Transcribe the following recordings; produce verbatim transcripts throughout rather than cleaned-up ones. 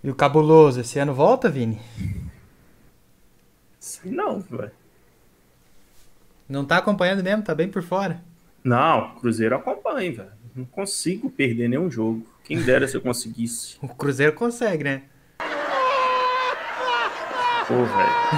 E o Cabuloso, esse ano volta, Vini? Sei não, velho. Não tá acompanhando mesmo? Tá bem por fora. Não, Cruzeiro acompanha, velho. Não consigo perder nenhum jogo. Quem dera se eu conseguisse. O Cruzeiro consegue, né? Pô, velho.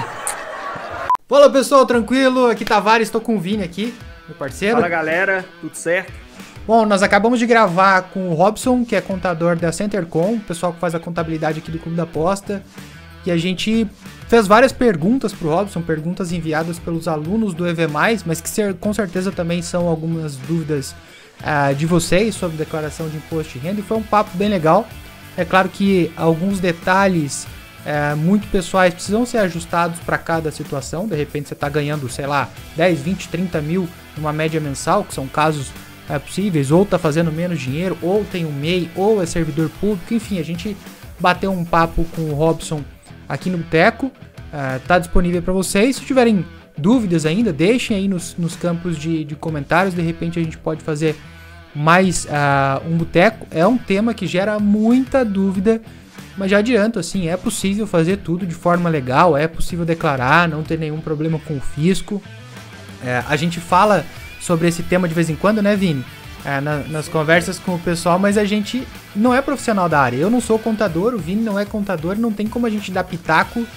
Fala, pessoal, tranquilo? Aqui Tavares, tô com o Vini aqui, meu parceiro. Fala, galera. Tudo certo? Bom, nós acabamos de gravar com o Robson, que é contador da CenterCom, o pessoal que faz a contabilidade aqui do Clube da Aposta. E a gente fez várias perguntas pro Robson, perguntas enviadas pelos alunos do E V mais, mas que ser, com certeza também são algumas dúvidas uh, de vocês sobre declaração de imposto de renda. E foi um papo bem legal. É claro que alguns detalhes uh, muito pessoais precisam ser ajustados para cada situação. De repente você está ganhando, sei lá, dez, vinte, trinta mil numa média mensal, que são casos uh, possíveis, ou está fazendo menos dinheiro, ou tem um M E I, ou é servidor público. Enfim, a gente bateu um papo com o Robson aqui no Boteco, uh, tá disponível para vocês. Se tiverem dúvidas ainda, deixem aí nos, nos campos de, de comentários. De repente a gente pode fazer mais uh, um Boteco. É um tema que gera muita dúvida, mas já adianto, assim, é possível fazer tudo de forma legal, é possível declarar, não ter nenhum problema com o fisco. Uh, a gente fala sobre esse tema de vez em quando, né, Vini? É, na, nas conversas com o pessoal, mas a gente não é profissional da área. Eu não sou contador, o Vini não é contador, não tem como a gente dar pitaco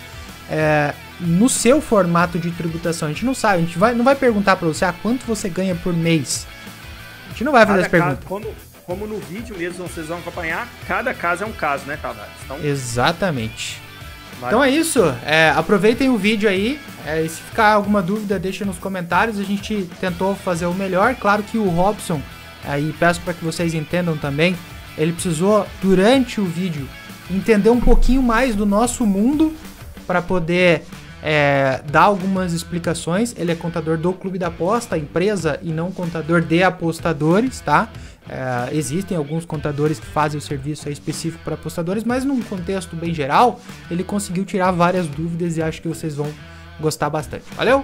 é, no seu formato de tributação. A gente não sabe, a gente vai, não vai perguntar para você ah, quanto você ganha por mês. A gente não vai fazer essa pergunta. Como, como no vídeo mesmo vocês vão acompanhar, cada caso é um caso, né, Tavares? Então, exatamente. vai. Então é isso, é, aproveitem o vídeo aí, é, e se ficar alguma dúvida deixa nos comentários. A gente tentou fazer o melhor, claro que o Robson, aí peço para que vocês entendam também, ele precisou durante o vídeo entender um pouquinho mais do nosso mundo para poder é, dar algumas explicações. Ele é contador do Clube da Aposta, empresa, e não contador de apostadores, tá? É, existem alguns contadores que fazem o serviço aí específico para apostadores, mas num contexto bem geral, ele conseguiu tirar várias dúvidas e acho que vocês vão gostar bastante. Valeu?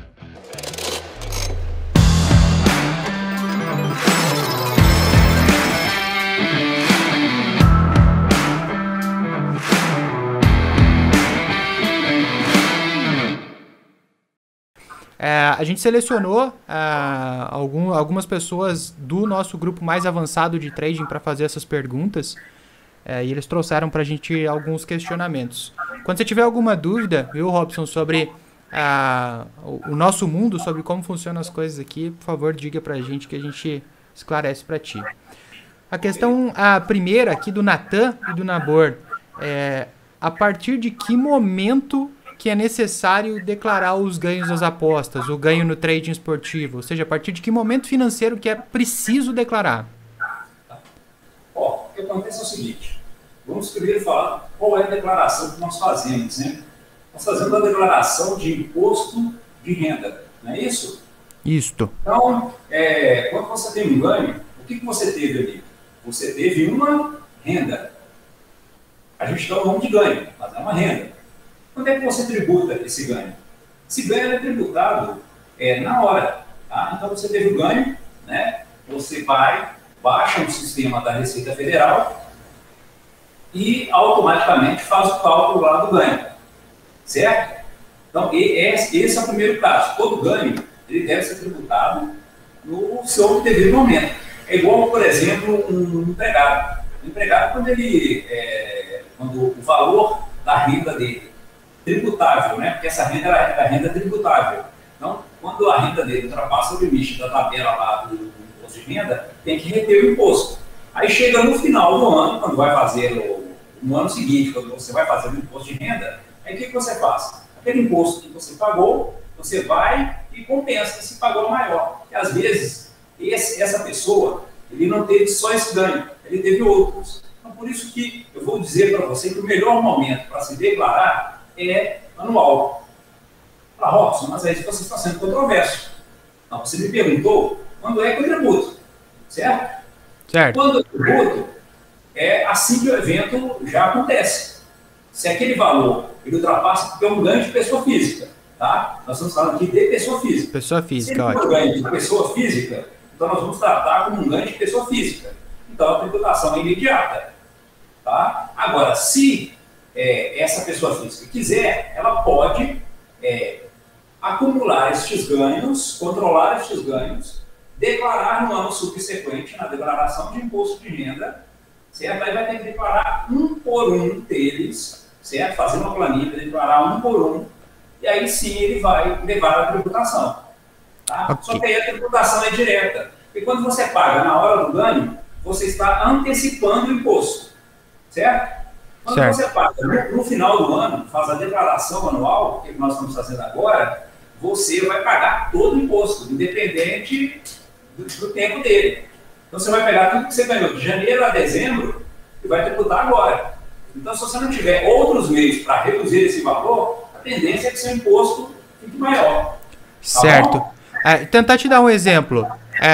É, a gente selecionou uh, algum, algumas pessoas do nosso grupo mais avançado de trading para fazer essas perguntas, uh, e eles trouxeram para a gente alguns questionamentos. Quando você tiver alguma dúvida, viu, Robson, sobre uh, o, o nosso mundo, sobre como funcionam as coisas aqui, por favor, diga para a gente que a gente esclarece para ti. A questão a primeira aqui do Natan e do Nabor é a partir de que momento que é necessário declarar os ganhos das apostas, o ganho no trading esportivo, ou seja, a partir de que momento financeiro que é preciso declarar? Ó, o que acontece é o seguinte, vamos primeiro falar qual é a declaração que nós fazemos, né? Nós fazemos a declaração de imposto de renda, não é isso? Isto. Então, é, quando você tem um ganho, o que, que você teve ali? Você teve uma renda. A gente dá o nome de ganho, mas é uma renda. Quando é que você tributa esse ganho? Esse ganho é tributado é, na hora. Tá? Então você teve o ganho, né? Você vai, baixa no sistema da Receita Federal e automaticamente faz o cálculo lá do ganho. Certo? Então esse é o primeiro caso. Todo ganho ele deve ser tributado no seu devido momento. É igual, por exemplo, um empregado. O empregado, quando, ele, é, quando o valor da renda dele tributável, né? Porque essa renda é a renda tributável. Então, quando a renda dele ultrapassa o limite da tabela lá do, do imposto de renda, tem que reter o imposto. Aí chega no final do ano, quando vai fazer o, no ano seguinte, quando você vai fazer o imposto de renda, aí o que, que você faz? Aquele imposto que você pagou, você vai e compensa esse pagou maior. Porque às vezes, esse, essa pessoa, ele não teve só esse ganho, ele teve outros. Então, por isso que eu vou dizer para você que o melhor momento para se declarar é anual. Ah, Robson, mas aí você está sendo controverso. Não, você me perguntou quando é que eu tributo, certo? Certo. Quando eu tributo, é assim que o evento já acontece. Se aquele valor ele ultrapassa, porque é um ganho de pessoa física, tá? Nós estamos falando aqui de pessoa física. Pessoa física, Se ele for ótimo. ganho de pessoa física, então nós vamos tratar como um ganho de pessoa física. Então a tributação é imediata. Tá? Agora, se é, essa pessoa física quiser, ela pode é, acumular estes ganhos, controlar estes ganhos, declarar no ano subsequente, na declaração de imposto de renda, certo? Aí vai ter que declarar um por um deles, certo? Fazer uma planilha, declarar um por um, e aí sim ele vai levar a tributação. Tá? Okay. Só que aí a tributação é direta. Porque quando você paga na hora do ganho, você está antecipando o imposto, certo? Quando certo. Você paga no, no final do ano, faz a declaração anual, que nós estamos fazendo agora, você vai pagar todo o imposto, independente do, do tempo dele. Então você vai pegar tudo que você ganhou de janeiro a dezembro e vai tributar agora. Então, se você não tiver outros meios para reduzir esse valor, a tendência é que seu imposto fique maior. Tá certo. É, tentar te dar um exemplo.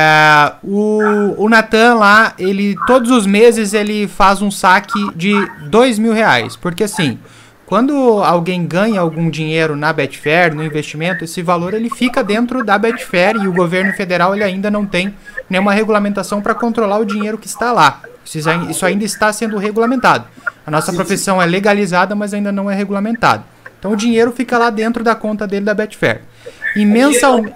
É, o o Natan lá, ele todos os meses ele faz um saque de dois mil reais. Porque assim, quando alguém ganha algum dinheiro na Betfair, no investimento, esse valor ele fica dentro da Betfair e o governo federal ele ainda não tem nenhuma regulamentação para controlar o dinheiro que está lá. Isso ainda está sendo regulamentado. A nossa profissão é legalizada, mas ainda não é regulamentado. Então o dinheiro fica lá dentro da conta dele da Betfair. E mensalmente...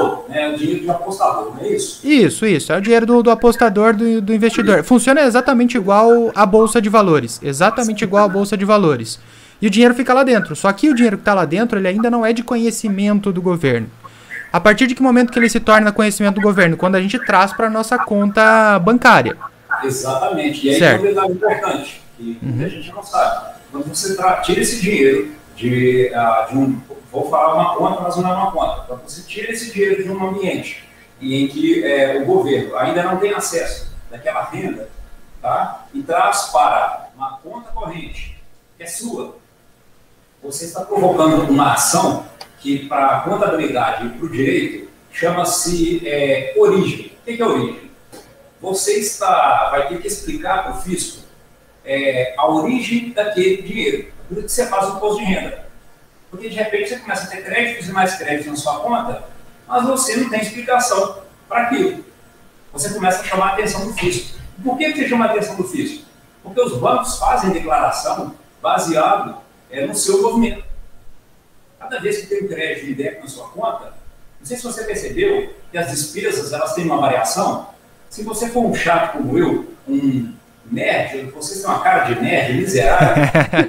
É o dinheiro do apostador, não é isso? Isso, isso. É o dinheiro do, do apostador, do, do investidor. Funciona exatamente igual a Bolsa de Valores. Exatamente igual a Bolsa de Valores. E o dinheiro fica lá dentro. Só que o dinheiro que está lá dentro, ele ainda não é de conhecimento do governo. A partir de que momento que ele se torna conhecimento do governo? Quando a gente traz para a nossa conta bancária. Exatamente. E aí tem um detalhe importante, que uhum. a gente não sabe. Quando você tira esse dinheiro de, uh, de um... Vou falar uma conta, mas não é uma conta. Quando você tira esse dinheiro de um ambiente em que é, o governo ainda não tem acesso daquela renda, tá? E traz para uma conta corrente, que é sua, você está provocando uma ação que, para a contabilidade e para o direito, chama-se é, origem. O que é origem? Você está, vai ter que explicar para o fisco é, a origem daquele dinheiro. Por isso que você faz o imposto de renda. Porque de repente você começa a ter créditos e mais créditos na sua conta, mas você não tem explicação para aquilo. Você começa a chamar a atenção do fisco. Por que você chama a atenção do fisco? Porque os bancos fazem declaração baseado é, no seu movimento. Cada vez que tem um crédito e débito na sua conta, não sei se você percebeu que as despesas elas têm uma variação. Se você for um chato como eu, um nerd, você tem uma cara de nerd, miserável,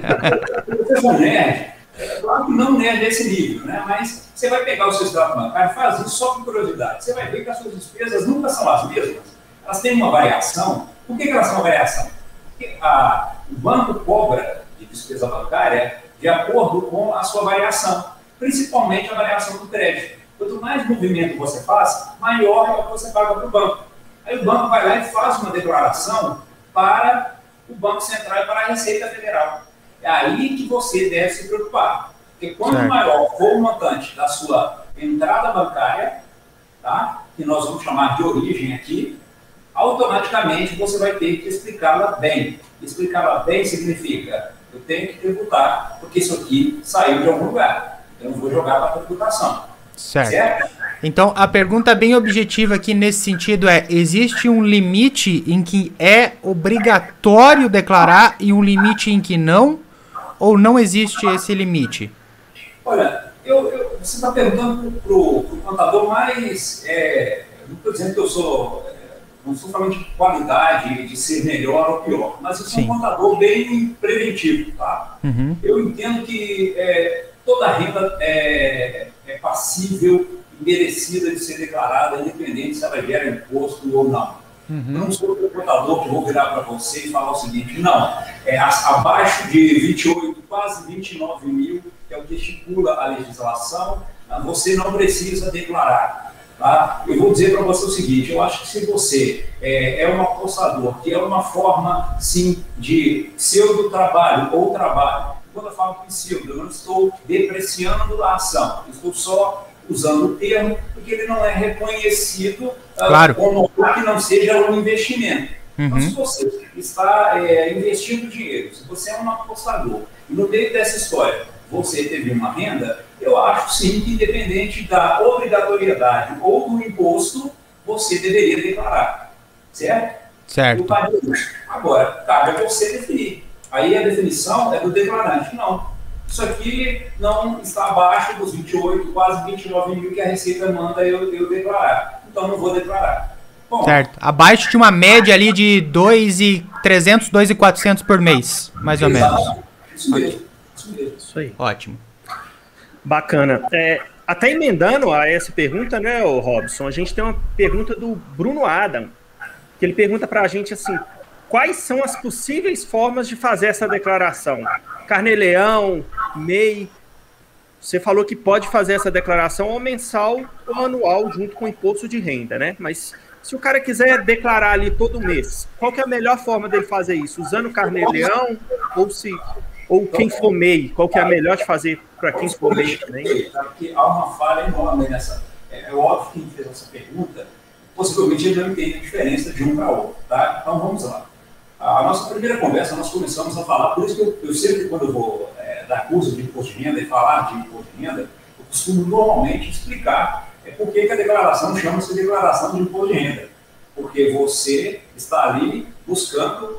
se você for um nerd, é claro que não nerd desse nível, né? Mas você vai pegar o seu extrato bancário e faz isso só por curiosidade. Você vai ver que as suas despesas nunca são as mesmas. Elas têm uma variação. Por que, que elas têm uma variação? Porque a, o banco cobra de despesa bancária de acordo com a sua variação, principalmente a variação do crédito. Quanto mais movimento você faz, maior é o que você paga para o banco. Aí o banco vai lá e faz uma declaração para o Banco Central e para a Receita Federal. É aí que você deve se preocupar. Porque quanto certo. Maior for o montante da sua entrada bancária, tá? Que nós vamos chamar de origem aqui, automaticamente você vai ter que explicá-la bem. Explicá-la bem significa, eu tenho que tributar, porque isso aqui saiu de algum lugar. Eu não vou jogar para a tributação. Certo. certo? Então, a pergunta bem objetiva aqui nesse sentido é, existe um limite em que é obrigatório declarar e um limite em que não? Ou não existe esse limite? Olha, eu, eu, você está perguntando para o contador, mas é, não estou dizendo que eu sou, é, não sou falando de qualidade, de ser melhor ou pior, mas eu sou Sim. um contador bem preventivo, tá? Uhum. Eu entendo que é, toda renda é, é passível e merecida de ser declarada, independente se ela gera imposto ou não. Uhum. Eu não sou o contador que vou virar para você e falar o seguinte, não, é, abaixo de vinte e oito, quase vinte e nove mil, que é o que estipula a legislação, você não precisa declarar. Tá? Eu vou dizer para você o seguinte, eu acho que se você é, é um apostador, que é uma forma, sim, de pseudo-trabalho ou trabalho, quando eu falo pseudo, eu não estou depreciando a ação, eu estou só usando o termo, porque ele não é reconhecido claro. uh, como que não seja um investimento. Uhum. Então, se você está é, investindo dinheiro, se você é um apostador, e no meio dessa história você teve uma renda, eu acho sim que independente da obrigatoriedade ou do imposto, você deveria declarar, certo? Certo. Agora, cabe a você definir. Aí a definição é do declarante. Não, isso aqui não está abaixo dos vinte e oito, quase vinte e nove mil que a Receita manda eu, eu declarar. Então não vou declarar. Bom, certo. Abaixo de uma média ali de dois mil e trezentos, dois mil e quatrocentos por mês, mais ou menos. Isso mesmo. Isso mesmo. Isso aí. Ótimo. Bacana. É, até emendando a essa pergunta, né, ô Robson, a gente tem uma pergunta do Bruno Adam, que ele pergunta para a gente assim, quais são as possíveis formas de fazer essa declaração? Carnê-leão, M E I, você falou que pode fazer essa declaração ou mensal ou anual junto com o imposto de renda, né? Mas se o cara quiser declarar ali todo mês, qual que é a melhor forma dele fazer isso? Usando o carnê-leão ou se ou quem for M E I? Qual que é a melhor de fazer para quem for M E I também? Porque há uma falha enorme nessa. É, é óbvio que quem fez essa pergunta, possivelmente ele não entende a diferença de um para outro, tá? Então vamos lá. A nossa primeira conversa, nós começamos a falar, por isso que eu, eu sempre, quando eu vou é, dar curso de imposto de renda e falar de imposto de renda, eu costumo normalmente explicar é, por que, que a declaração chama-se declaração de imposto de renda. Porque você está ali buscando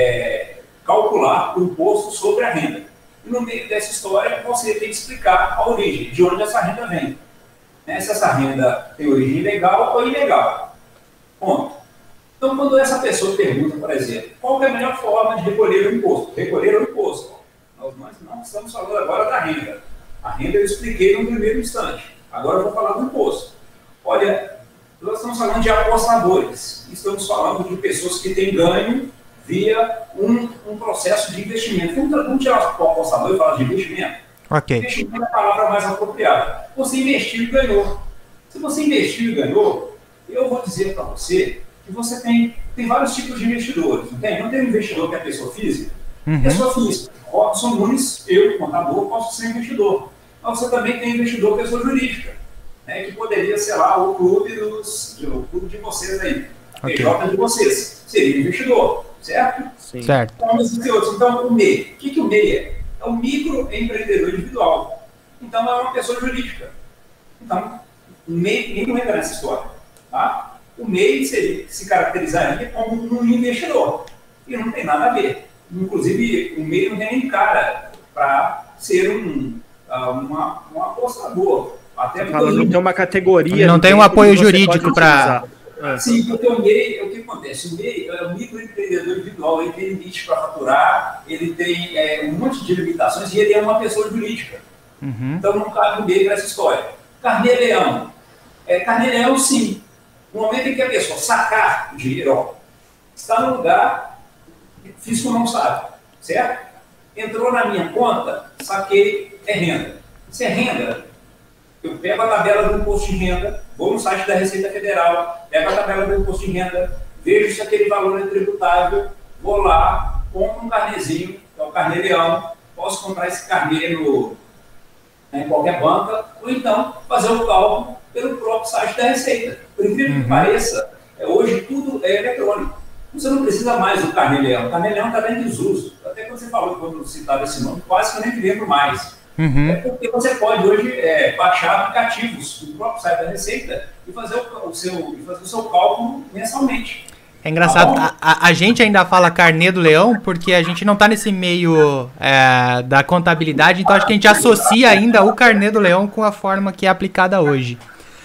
é, calcular o imposto sobre a renda. E no meio dessa história, você tem que explicar a origem, de onde essa renda vem. Né? Se essa renda tem origem legal ou ilegal. Ponto. Então, quando essa pessoa pergunta, por exemplo, qual é a melhor forma de recolher o imposto? Recolher o imposto. Nós não estamos falando agora da renda. A renda eu expliquei no primeiro instante. Agora eu vou falar do imposto. Olha, nós estamos falando de apostadores. Estamos falando de pessoas que têm ganho via um, um processo de investimento. Vamos, vamos tirar o apostador e falar de investimento? Ok. Investimento é a palavra mais apropriada. Você investiu e ganhou. Se você investiu e ganhou, eu vou dizer para você que você tem, tem vários tipos de investidores, não tem? Não tem um investidor que é pessoa física? Uhum. Pessoa física. Robson Nunes, eu, contador, posso ser investidor. Mas você também tem investidor pessoa jurídica, né, que poderia ser lá o clube, dos, o clube de vocês aí, okay. P J de vocês. Seria investidor, certo? Sim. Certo. Então, outros. Então, o M E I. O que, que o M E I é? É um microempreendedor individual. Então, é uma pessoa jurídica. Então, o M E I, ninguém não entra nessa história, tá? O M E I seria, se caracterizaria como um investidor. E não tem nada a ver. Inclusive, o M E I não tem nem cara para ser um, uma, um apostador. Até porque não tem uma categoria. Não tem um apoio jurídico para... Sim, porque o M E I, o que acontece? O M E I é um microempreendedor individual, ele tem limite para faturar, ele tem é, um monte de limitações e ele é uma pessoa jurídica. Uhum. Então não cabe o M E I para essa história. Carnê-leão. É, Carnê-leão, sim. No momento em que a pessoa sacar o dinheiro, ó, está no lugar, fisco não sabe, certo? Entrou na minha conta, saquei, é renda. Se é renda, eu pego a tabela do imposto de renda, vou no site da Receita Federal, pego a tabela do imposto de renda, vejo se aquele valor é tributável, vou lá, compro um carnezinho, que é o carnê-leão, posso comprar esse carnê no, né, em qualquer banca, ou então fazer o cálculo pelo próprio site da Receita. Por incrível uhum. que pareça, hoje tudo é eletrônico. Você não precisa mais do carnê-leão. O carnê-leão está em desuso. Até quando você falou, quando citava esse nome, quase que eu nem me lembro mais. Uhum. É porque você pode hoje é, baixar aplicativos do próprio site da Receita e fazer o, o, seu, e fazer o seu cálculo mensalmente. É engraçado, a, a, a gente ainda fala carnê do leão porque a gente não está nesse meio é, da contabilidade, então acho que a gente associa ainda o carnê do leão com a forma que é aplicada hoje.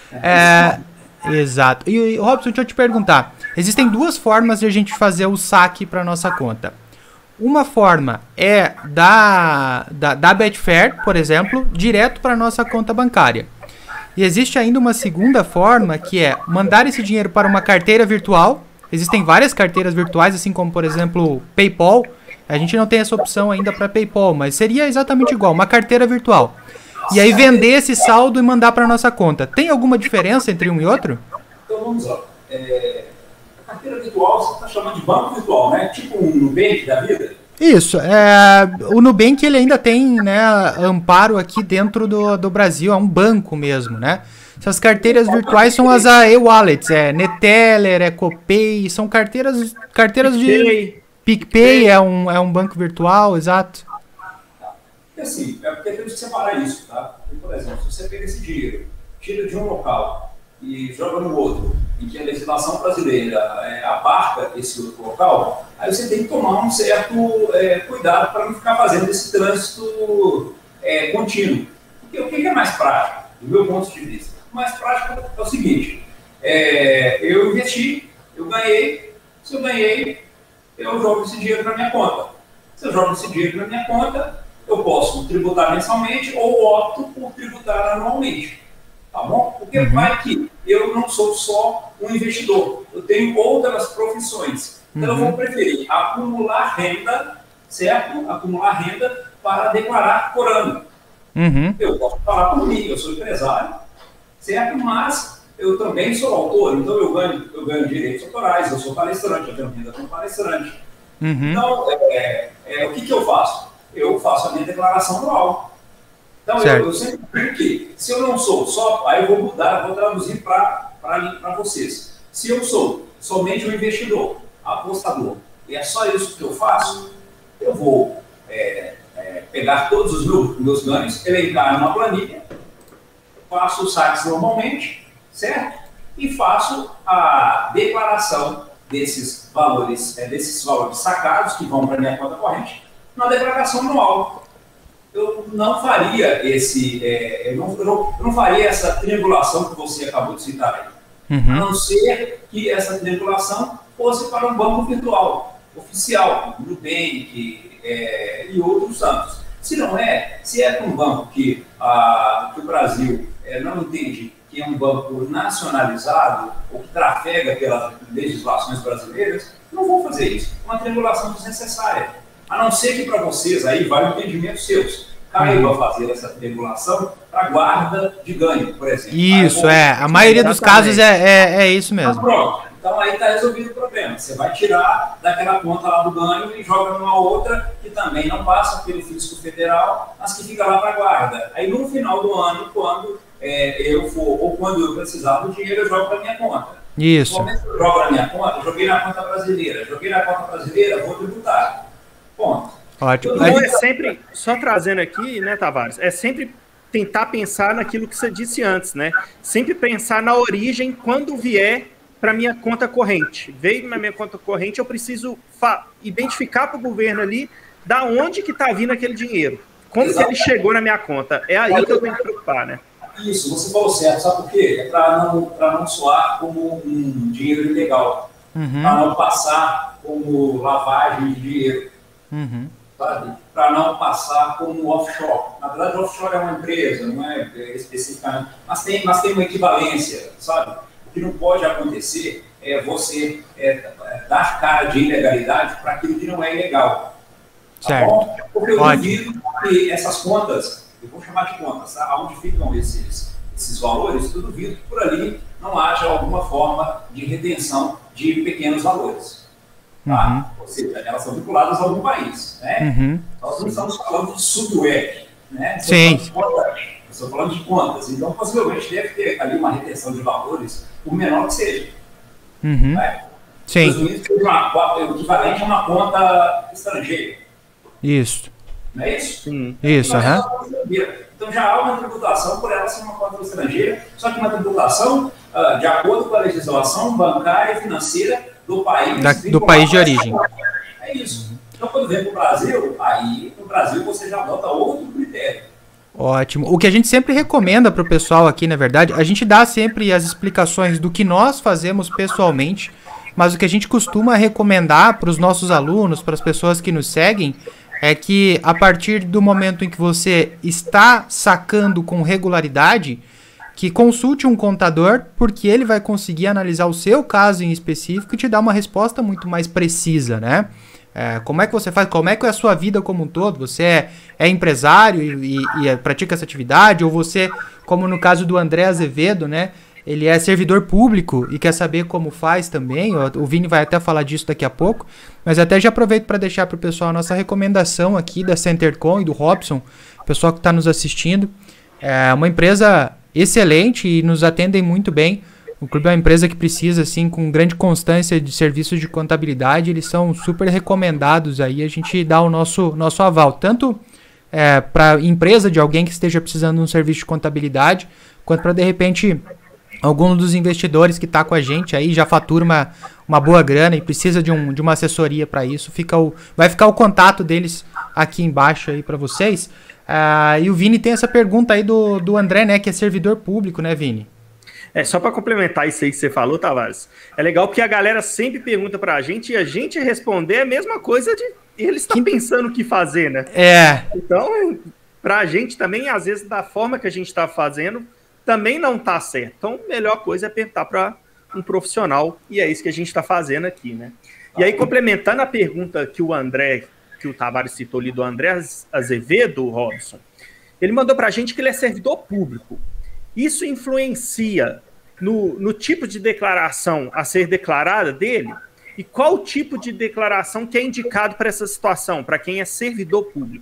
É, exato. E, Robson, deixa eu te perguntar. Existem duas formas de a gente fazer o saque para nossa conta. Uma forma é da, da, da Betfair, por exemplo, direto para nossa conta bancária. E existe ainda uma segunda forma, que é mandar esse dinheiro para uma carteira virtual. Existem várias carteiras virtuais, assim como, por exemplo, PayPal. A gente não tem essa opção ainda para PayPal, mas seria exatamente igual, uma carteira virtual. E aí vender esse saldo e mandar para nossa conta. Tem alguma diferença entre um e outro? Então vamos lá. É, a carteira virtual você está chamando de banco virtual, né? Tipo um Nubank da vida? Isso. É, o Nubank ele ainda tem, né, amparo aqui dentro do, do Brasil, é um banco mesmo, né? Essas carteiras virtuais são as e-wallets, é Neteller, é Copay, são carteiras, carteiras de... PicPay é um, é um banco virtual, exato. E assim, é porque temos que separar isso, tá? Porque, por exemplo, se você pega esse dinheiro, tira de um local e joga no outro, em que a legislação brasileira é, abarca esse outro local, aí você tem que tomar um certo é, cuidado para não ficar fazendo esse trânsito é, contínuo. Porque o que é mais prático, do meu ponto de vista? O mais prático é o seguinte, é, eu investi, eu ganhei, se eu ganhei, eu jogo esse dinheiro na minha conta. Se eu jogo esse dinheiro na minha conta, eu posso tributar mensalmente ou opto por tributar anualmente. Tá bom? Porque uhum. vai que eu não sou só um investidor, eu tenho outras profissões. Então uhum. eu vou preferir acumular renda, certo? Acumular renda para declarar por ano. Uhum. Eu posso falar por mim, eu sou empresário, certo? Mas eu também sou autor, então eu ganho, eu ganho direitos autorais, eu sou palestrante, eu tenho renda como palestrante. Uhum. Então, é, é, o que, que eu faço? Eu faço a minha declaração anual. Então, eu, eu sempre digo que, se eu não sou só, aí eu vou mudar, vou traduzir para vocês. Se eu sou somente um investidor, apostador, e é só isso que eu faço, eu vou é, é, pegar todos os meus, meus ganhos, elencar numa planilha, faço os saques normalmente, certo? E faço a declaração desses valores, é, desses valores sacados que vão para a minha conta corrente, na declaração anual. Eu não faria esse, é, eu, não, eu, não, eu não faria essa triangulação que você acabou de citar aí. Uhum. A não ser que essa triangulação fosse para um banco virtual, oficial, como o Nubank é, e outros tantos. Se não é, se é para um banco que, a, que o Brasil é, não entende que é um banco nacionalizado ou que trafega pelas legislações brasileiras, não vou fazer isso. Uma triangulação desnecessária. A não ser que para vocês, aí vai o entendimento seus, caiba fazer essa triangulação para guarda de ganho, por exemplo. Isso, aí, é. A maioria dos casos é, é, é isso mesmo. Mas pronto. Então aí está resolvido o problema. Você vai tirar daquela conta lá do ganho e joga numa outra que também não passa pelo fisco federal, mas que fica lá para guarda. Aí no final do ano, quando é, eu for, ou quando eu precisar do dinheiro, eu jogo para minha conta. Isso. No momento que eu jogo na minha conta, eu joguei na conta brasileira. Joguei na conta brasileira, vou tributar. Ponto. Ótimo. Então é sempre, só trazendo aqui, né, Tavares, é sempre tentar pensar naquilo que você disse antes, né? Sempre pensar na origem quando vier para minha conta corrente. Veio na minha conta corrente, eu preciso identificar para o governo ali da onde que está vindo aquele dinheiro. Como Exatamente. Que ele chegou na minha conta. É aí que eu tenho que preocupar, né? Isso, você falou certo. Sabe por quê? É para não, para não soar como um dinheiro ilegal. Uhum. Para não passar como lavagem de dinheiro. Uhum. Para não passar como offshore. Na verdade, offshore é uma empresa, não é especificamente, mas tem, mas tem uma equivalência, sabe? O que não pode acontecer é você é, dar cara de ilegalidade para aquilo que não é ilegal. Tá certo. Bom? Porque eu pode. duvido que essas contas, eu vou chamar de contas, tá? Onde ficam esses, esses valores, eu duvido que por ali não haja alguma forma de retenção de pequenos valores. Tá? Uhum. Ou seja, elas são vinculadas a algum país. Né? Uhum. Nós não estamos falando de subway, né? Sim. Estamos falando de contas. Então, possivelmente, deve ter ali uma retenção de valores, por menor que seja. Uhum. Né? Sim. Os Estados Unidos tem uma, o equivalente a uma conta estrangeira. Isso. Não é isso? Sim. Isso, aham. Uhum. Então, já há uma tributação por ela ser uma conta estrangeira, só que uma tributação uh, de acordo com a legislação bancária e financeira do país, da, do país de origem. É isso. Uhum. Então, quando vem para o Brasil, aí no Brasil você já adota outro critério. Ótimo. O que a gente sempre recomenda para o pessoal aqui, na verdade, a gente dá sempre as explicações do que nós fazemos pessoalmente, mas o que a gente costuma recomendar para os nossos alunos, para as pessoas que nos seguem, é que a partir do momento em que você está sacando com regularidade, que consulte um contador, porque ele vai conseguir analisar o seu caso em específico e te dar uma resposta muito mais precisa, né? É, como é que você faz? Como é que é a sua vida como um todo? Você é, é empresário e, e, e pratica essa atividade? Ou você, como no caso do André Azevedo, né? Ele é servidor público e quer saber como faz também. O, o Vini vai até falar disso daqui a pouco. Mas até já aproveito para deixar para o pessoal a nossa recomendação aqui da CenterCom e do Robson, o pessoal que está nos assistindo. É uma empresa excelente e nos atendem muito bem. O clube é uma empresa que precisa, assim, com grande constância de serviços de contabilidade. Eles são super recomendados aí. A gente dá o nosso, nosso aval, tanto é, para empresa de alguém que esteja precisando de um serviço de contabilidade, quanto para, de repente, algum dos investidores que está com a gente aí já fatura uma, uma boa grana e precisa de, um, de uma assessoria para isso, fica o, vai ficar o contato deles aqui embaixo aí para vocês. Uh, e o Vini tem essa pergunta aí do, do André, né, que é servidor público, né, Vini? É, só para complementar isso aí que você falou, Tavares, é legal porque a galera sempre pergunta para a gente e a gente responder a mesma coisa de eles estão que... pensando o que fazer, né? É. Então, para a gente também, às vezes, da forma que a gente está fazendo, também não tá certo. Então, a melhor coisa é perguntar para um profissional, e é isso que a gente está fazendo aqui, né? E aí, complementando a pergunta que o André, que o Tavares citou ali, do André Azevedo, Robson, ele mandou para a gente que ele é servidor público. Isso influencia no, no tipo de declaração a ser declarada dele? E qual o tipo de declaração que é indicado para essa situação, para quem é servidor público?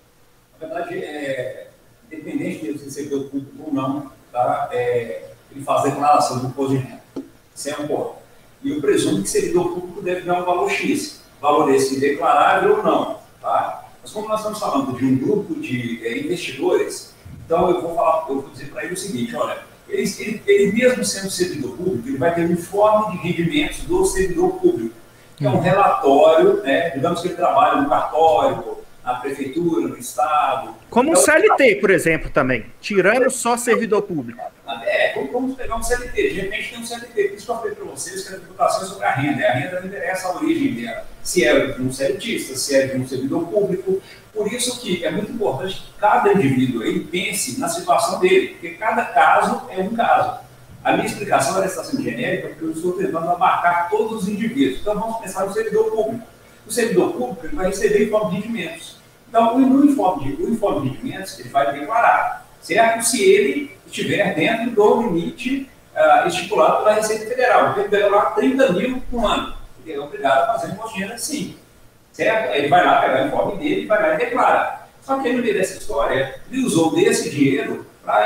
Na verdade, é, independente de ser servidor público ou não, tá? É, ele faz declaração do imposto de renda. Isso é um ponto. E eu presumo que servidor público deve dar um valor X, valor esse declarável ou não. Tá? Mas como nós estamos falando de um grupo de é, investidores, então eu vou falar, eu vou dizer para ele o seguinte, olha, ele, ele, ele mesmo sendo servidor público, ele vai ter um informe de rendimentos do servidor público, que é um relatório, né, digamos que ele trabalha no cartório, na prefeitura, no estado. Como então, o C L T, por exemplo, também, tirando só servidor público. É, vamos pegar um C L T, de repente tem um C L T, por isso que eu falei para vocês que a tributação é sobre a renda, a renda não interessa a origem dela, se é de um CLTista, se é de um servidor público, por isso que é muito importante que cada indivíduo aí pense na situação dele, porque cada caso é um caso. A minha explicação ela está sendo genérica, porque eu estou tentando abarcar todos os indivíduos, então vamos pensar no servidor público. O servidor público ele vai receber informe de rendimentos. Então, no informe de, o informe de rendimentos, ele vai declarar, certo? Se ele estiver dentro do limite uh, estipulado pela Receita Federal. Ele vai declarar trinta mil por ano. Ele é obrigado a fazer imposto de renda sim. Certo? Ele vai lá pegar o informe dele, vai lá e declara. Só que no meio dessa história, ele usou desse dinheiro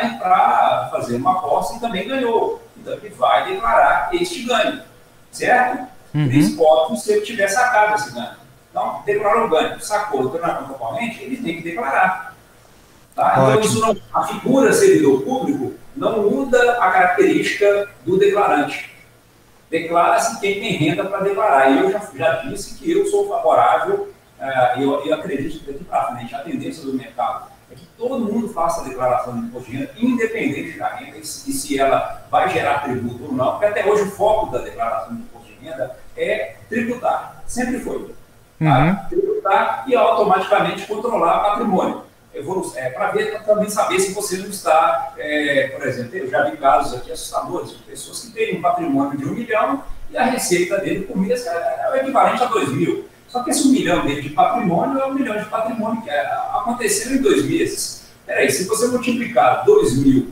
para fazer uma aposta e também ganhou. Então, ele vai declarar este ganho. Certo? Uhum. Três pontos se ele tiver sacado esse ganho. Então, declarou o ganho, sacou, entrou na conta corrente, ele tem que declarar. Tá? Então, isso não, a figura servidor público não muda a característica do declarante. Declara-se quem tem renda para declarar. E eu já, já disse que eu sou favorável, uh, eu, eu acredito que daqui para frente a tendência do mercado é que todo mundo faça a declaração de imposto de renda, independente da renda, e se, e se ela vai gerar tributo ou não, porque até hoje o foco da declaração de imposto de renda é tributar. Sempre foi. Tá? Uhum. Tributar e automaticamente controlar patrimônio. É, para ver, pra também saber se você não está, é, por exemplo, eu já vi casos aqui assustadores de pessoas que têm um patrimônio de um milhão e a receita dele por mês é, é o equivalente a dois mil. Só que esse um milhão dele de patrimônio é um milhão de patrimônio que é, aconteceu em dois meses. Peraí, se você multiplicar dois mil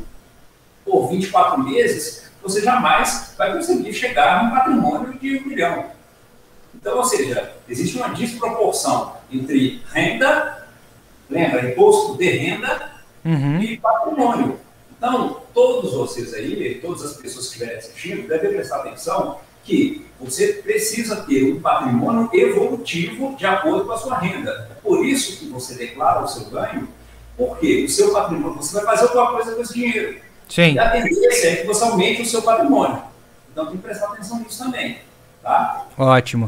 por vinte e quatro meses, você jamais vai conseguir chegar num patrimônio de um milhão. Então, ou seja, existe uma desproporção entre renda, lembra, imposto de renda uhum. e patrimônio. Então, todos vocês aí, todas as pessoas que estiverem assistindo, devem prestar atenção que você precisa ter um patrimônio evolutivo de acordo com a sua renda. É por isso que você declara o seu ganho, porque o seu patrimônio, você vai fazer alguma coisa com esse dinheiro. Sim. E a tendência é que você aumente o seu patrimônio. Então, tem que prestar atenção nisso também. Tá? Ótimo.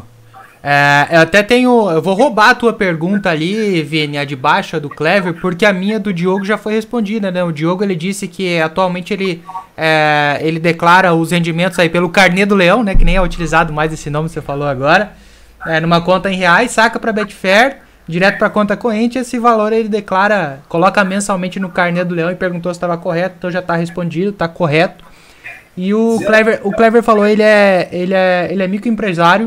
É, eu até tenho... Eu vou roubar a tua pergunta ali, Vini, a de baixo, a do Clever, porque a minha do Diogo já foi respondida, né? O Diogo, ele disse que atualmente ele, é, ele declara os rendimentos aí pelo Carnê do Leão, né? Que nem é utilizado mais esse nome que você falou agora. É, numa conta em reais, saca pra Betfair, direto pra conta corrente, esse valor ele declara, coloca mensalmente no Carnê do Leão e perguntou se estava correto, então já tá respondido, tá correto. E o Clever, o Clever falou, ele é, ele é, ele é microempresário,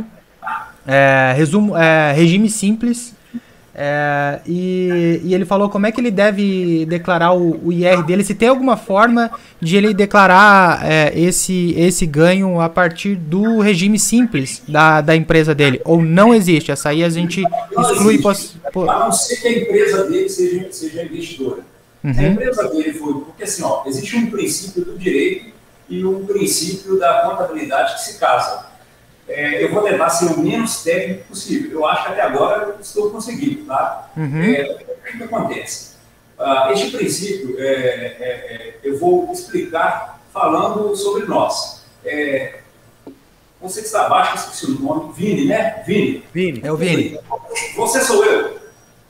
É, resumo, é, regime simples, é, e, e ele falou como é que ele deve declarar o, o I R dele, se tem alguma forma de ele declarar é, esse, esse ganho a partir do regime simples da, da empresa dele, ou não existe, essa aí a gente não exclui... Poss... A não ser que a empresa dele seja, seja investidora. Uhum. Se a empresa dele for... Porque assim, ó, existe um princípio do direito e um princípio da contabilidade que se casam. É, eu vou tentar ser o menos técnico possível. Eu acho que até agora eu estou conseguindo, tá? Uhum. É, o que acontece? Uh, este princípio, é, é, é, eu vou explicar falando sobre nós. É, você que está abaixo, eu esqueci o nome, Vini, né? Vini. Vini. É o Vini. Você sou eu?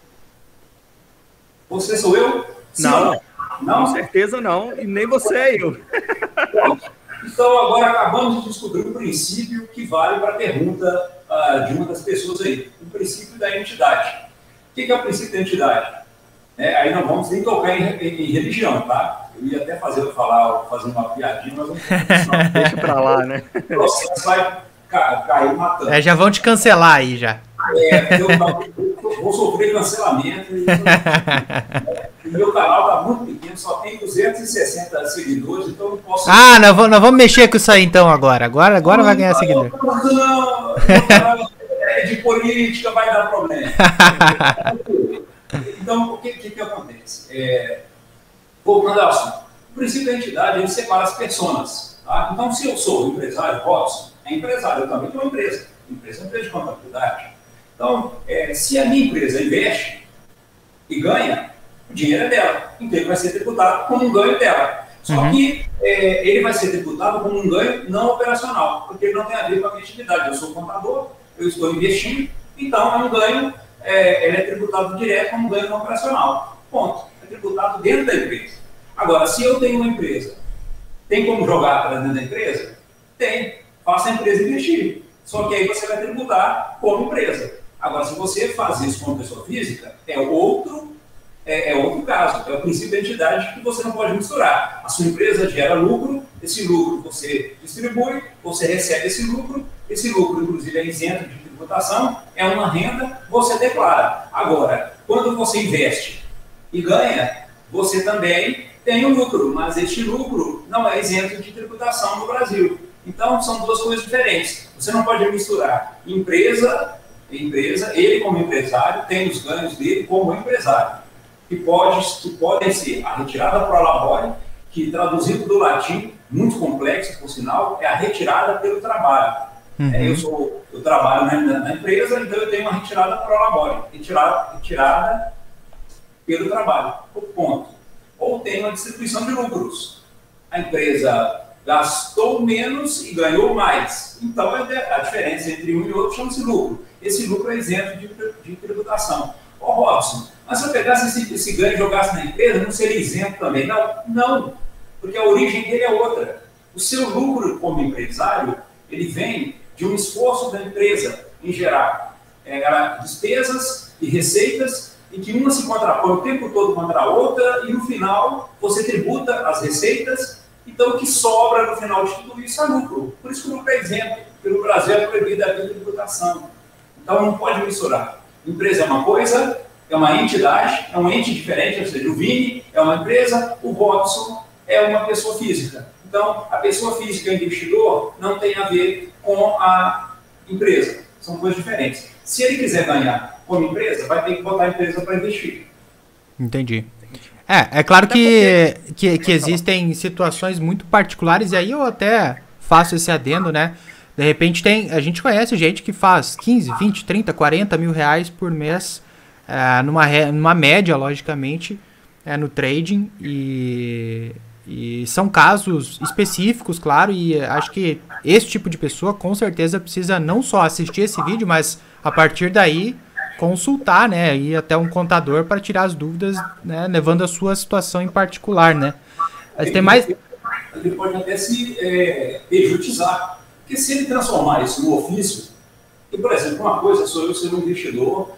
Você sou eu? Sim, não, não, com certeza não, e nem você é eu. Então, agora acabamos de descobrir um princípio que vale para a pergunta uh, de uma das pessoas aí, o princípio da entidade. O que é o princípio da entidade? É, aí não vamos nem tocar em, em, em religião, tá? Eu ia até fazer, falar, fazer uma piadinha, mas não vou. Deixa para lá, né? O processo vai ca cair matando. É, já vão te cancelar aí, já. É, eu, eu vou sofrer cancelamento. E, o meu canal está muito pequeno, só tem duzentos e sessenta seguidores, então não posso... Ah, nós vamos, nós vamos mexer com isso aí então agora. Agora, agora não, vai ganhar não, seguidor. Não, não, meu canal é de política, vai dar problema. Então, o que, que, que acontece? É, voltando ao assunto, o princípio da entidade, ele separa as pessoas. Tá? Então, se eu sou empresário, Robson é empresário, eu também tenho uma empresa. Empresa é uma empresa de contabilidade. Então, é, se a minha empresa investe e ganha, o dinheiro é dela. Então, ele vai ser tributado como um ganho dela. Só uhum. que é, ele vai ser tributado como um ganho não operacional, porque ele não tem a ver com a minha atividade. Eu sou contador, eu estou investindo, então é um ganho, é, ele é tributado direto como um ganho não operacional. Ponto. É tributado dentro da empresa. Agora, se eu tenho uma empresa, tem como jogar para dentro da empresa? Tem. Faça a empresa investir. Só que aí você vai tributar como empresa. Agora, se você faz isso como pessoa física, é outro, é, é outro caso. É o princípio da entidade que você não pode misturar. A sua empresa gera lucro, esse lucro você distribui, você recebe esse lucro, esse lucro, inclusive, é isento de tributação, é uma renda, você declara. Agora, quando você investe e ganha, você também tem um lucro, mas este lucro não é isento de tributação no Brasil. Então, são duas coisas diferentes. Você não pode misturar empresa, empresa, ele como empresário tem os ganhos dele como empresário, que, pode, que podem ser a retirada pro labore, que traduzido do latim, muito complexo, por sinal, é a retirada pelo trabalho. Uhum. É, eu, sou, eu trabalho na, na empresa, então eu tenho uma retirada pro labore, retirada, retirada pelo trabalho, por ponto. Ou tem uma distribuição de lucros. A empresa gastou menos e ganhou mais. Então, a diferença entre um e outro chama-se lucro. Esse lucro é isento de, de tributação. Ó, Robson, mas se eu pegasse esse, esse ganho e jogasse na empresa, não seria isento também? Não, não, porque a origem dele é outra. O seu lucro como empresário, ele vem de um esforço da empresa em gerar é, despesas e receitas, em que uma se contrapõe o tempo todo contra a outra, e no final você tributa as receitas. Então, o que sobra no final de tudo isso é lucro. Por isso que o lucro é isento, porque no Brasil é proibida a tributação. Então, não pode misturar. Empresa é uma coisa, é uma entidade, é um ente diferente, ou seja, o Vini é uma empresa, o Robson é uma pessoa física. Então, a pessoa física investidor não tem a ver com a empresa. São coisas diferentes. Se ele quiser ganhar como empresa, vai ter que botar a empresa para investir. Entendi. É, é claro que, que, que existem situações muito particulares, e aí eu até faço esse adendo, né? De repente tem, a gente conhece gente que faz quinze, vinte, trinta, quarenta mil reais por mês, é, numa, numa média, logicamente, é, no trading, e, e são casos específicos, claro, e acho que esse tipo de pessoa com certeza precisa não só assistir esse vídeo, mas a partir daí consultar, né, ir até um contador para tirar as dúvidas, né, levando a sua situação em particular, né. Mas tem mais... Ele pode até se é, prejudiciar, porque se ele transformar isso no ofício, e, por exemplo, uma coisa, sou eu sendo um investidor,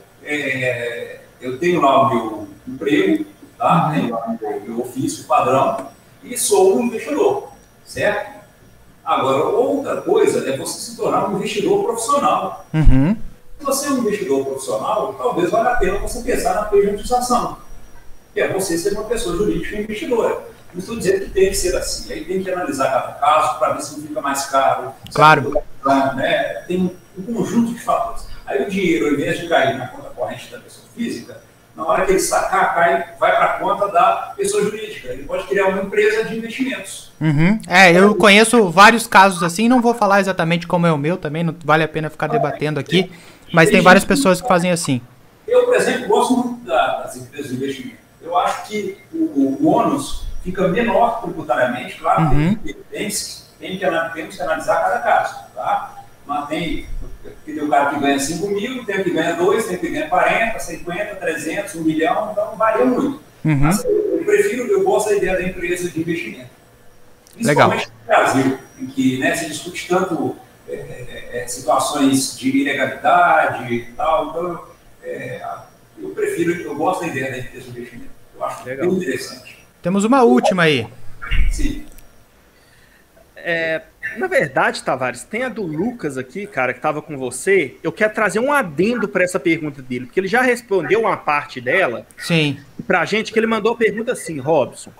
é, eu tenho lá o meu emprego, tá? Tenho lá o meu, meu ofício padrão, e sou um investidor, certo? Agora, outra coisa é você se tornar um investidor profissional. Uhum. Se você é um investidor profissional, talvez valha a pena você pensar na prejudiciação, que é você ser uma pessoa jurídica e investidora. Não estou dizendo que tem que ser assim, aí tem que analisar cada caso para ver se não fica mais caro. Claro. Né? Tem um conjunto de fatores. Aí o dinheiro, ao invés de cair na conta corrente da pessoa física, na hora que ele sacar, cai, vai para a conta da pessoa jurídica. Ele pode criar uma empresa de investimentos. Uhum. É, eu conheço vários casos assim, não vou falar exatamente como é o meu também, não vale a pena ficar debatendo aqui, mas tem várias pessoas que fazem assim. Eu, por exemplo, gosto muito da, das empresas de investimento. Eu acho que o, o ônus fica menor tributariamente, claro, Uhum. tem, tem, tem que, temos que analisar cada caso, tá? Mas tem, tem o cara que ganha cinco mil, tem o que ganha dois, tem o que ganha quarenta, cinquenta, trezentos, um milhão, então varia muito. Uhum. Mas eu prefiro, eu gosto da ideia da empresa de investimento. Principalmente Legal. no Brasil, em que, né, se discute tanto é, é, é, situações de ilegalidade e tal, então é, eu prefiro, eu gosto da ideia da empresa de investimento. Eu acho Legal. Bem interessante. Temos uma última aí. Sim. É, na verdade, Tavares, tem a do Lucas aqui, cara, que estava com você. Eu quero trazer um adendo para essa pergunta dele, porque ele já respondeu uma parte dela. Sim. Pra gente, que ele mandou a pergunta assim, Robson.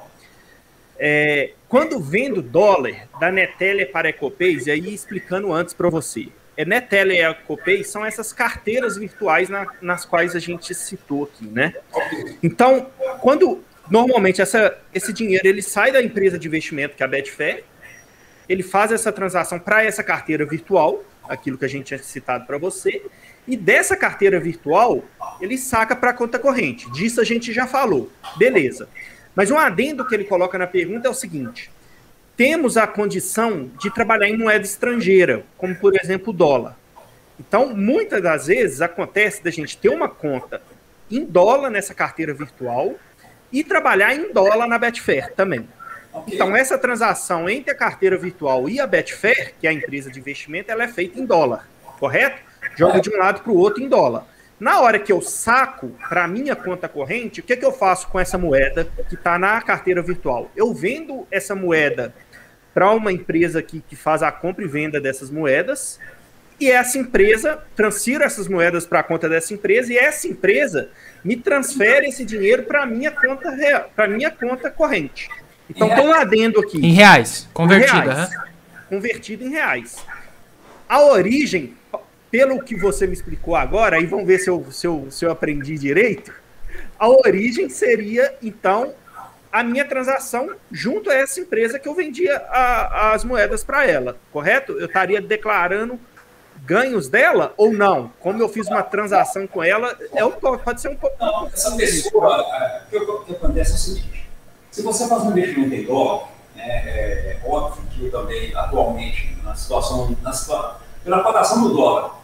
É, quando vendo dólar da Neteller para Ecopays, e aí explicando antes para você. É, Neteller e Ecopays são essas carteiras virtuais na, nas quais a gente citou aqui, né? Então, quando normalmente essa, esse dinheiro ele sai da empresa de investimento, que é a Betfair, ele faz essa transação para essa carteira virtual, aquilo que a gente tinha citado para você, e dessa carteira virtual, ele saca para a conta corrente. Disso a gente já falou. Beleza. Mas um adendo que ele coloca na pergunta é o seguinte: temos a condição de trabalhar em moeda estrangeira, como, por exemplo, o dólar. Então, muitas das vezes, acontece da gente ter uma conta em dólar nessa carteira virtual e trabalhar em dólar na Betfair também. Okay. Então, essa transação entre a carteira virtual e a Betfair, que é a empresa de investimento, ela é feita em dólar, correto? Joga de um lado para o outro em dólar. Na hora que eu saco para a minha conta corrente, o que, que eu faço com essa moeda que está na carteira virtual? Eu vendo essa moeda para uma empresa que, que faz a compra e venda dessas moedas, e essa empresa, transfiro essas moedas para a conta dessa empresa, e essa empresa me transfere esse dinheiro para a minha conta real, para minha conta corrente. Então, tem um adendo aqui. Em reais, convertida. Em reais, né? Convertido em reais. A origem, pelo que você me explicou agora, aí vamos ver se eu, se eu, se eu aprendi direito, a origem seria, então, a minha transação junto a essa empresa que eu vendia a, as moedas para ela, correto? Eu estaria declarando ganhos dela ou não? Como eu fiz uma transação com ela, é um, pode ser um pouco... Não, essa pessoa, o que, o que acontece é o seguinte: se você faz um investimento em dólar, né, é, é óbvio que eu também, atualmente, na situação, na situação, pela cotação do dólar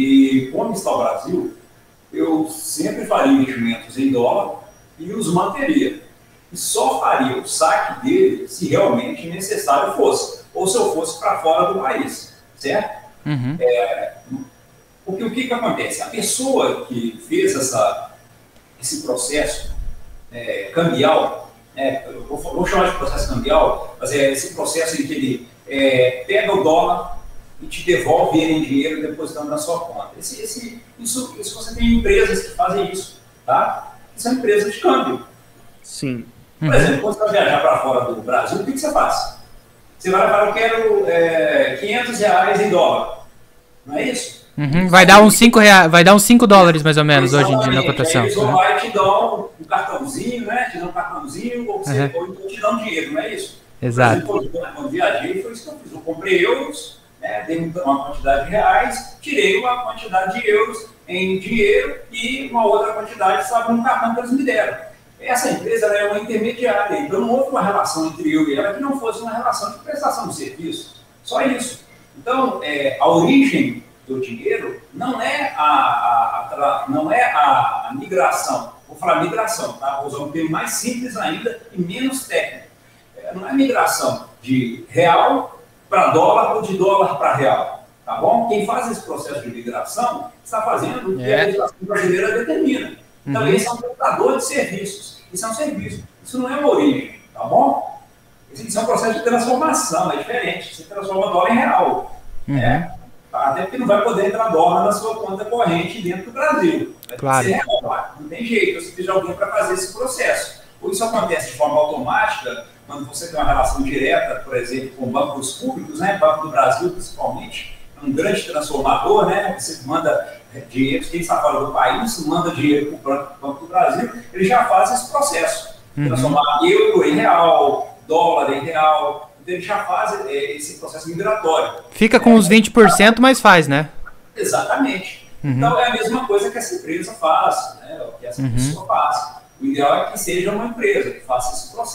e como está o Brasil, eu sempre faria investimentos em dólar e os manteria. E só faria o saque dele se realmente necessário fosse, ou se eu fosse para fora do país, certo? Uhum. É, porque o que, que acontece? A pessoa que fez essa, esse processo é, cambial, é, eu vou, vou chamar de processo cambial, mas é esse processo em que ele é, pega o dólar e te devolve ele em dinheiro depositando na sua conta. Esse, esse, isso, isso você tem empresas que fazem isso, tá? São empresas de câmbio. Sim. Por exemplo, quando você vai viajar para fora do Brasil, o que, que você faz? Você vai falar, eu quero é, quinhentos reais em dólar. Não é isso? Uhum. Vai dar uns cinco reais, vai dar uns cinco dólares mais ou menos hoje em dia na cotação. Aí eles vão lá e te dão um cartãozinho, né? Te dão um cartãozinho, ou, você, uhum. ou então te dão dinheiro, não é isso? Exato. Por exemplo, quando viajei, foi isso que eu fiz. Eu comprei euros, né, dei uma quantidade de reais, tirei uma quantidade de euros em dinheiro e uma outra quantidade estava no cartão que eles me deram. Essa empresa ela é uma intermediária, então não houve uma relação entre eu e ela que não fosse uma relação de prestação de serviço. Só isso. Então, é, a origem do dinheiro não é a, a, a, não é a, a migração. Vou falar migração, tá? Vou usar um termo mais simples ainda e menos técnico. É, não é migração de real para dólar ou de dólar para real. Tá bom? Quem faz esse processo de migração está fazendo o que a legislação brasileira determina. Então, uhum. esse é um prestador de serviços. Isso é um serviço. Isso não é uma origem, tá bom? Isso é um processo de transformação, é diferente. Você transforma dólar em real. Uhum. Né? Até porque não vai poder entrar dólar na sua conta corrente dentro do Brasil. Vai claro. Ser real, não tem jeito. Você precisa de alguém para fazer esse processo. Ou isso acontece de forma automática, quando você tem uma relação direta, por exemplo, com bancos públicos, né? Banco do Brasil, principalmente, é um grande transformador, né? Você manda dinheiro, quem está fora do país, manda dinheiro para o Banco do Brasil, ele já faz esse processo. Uhum. Transformar euro em real, dólar em real, então ele já faz é, esse processo migratório. Fica com é, uns vinte por cento, mas faz, né? Exatamente. Uhum. Então é a mesma coisa que essa empresa faz, né? O que essa uhum. pessoa faz. O ideal é que seja uma empresa que faça esse processo.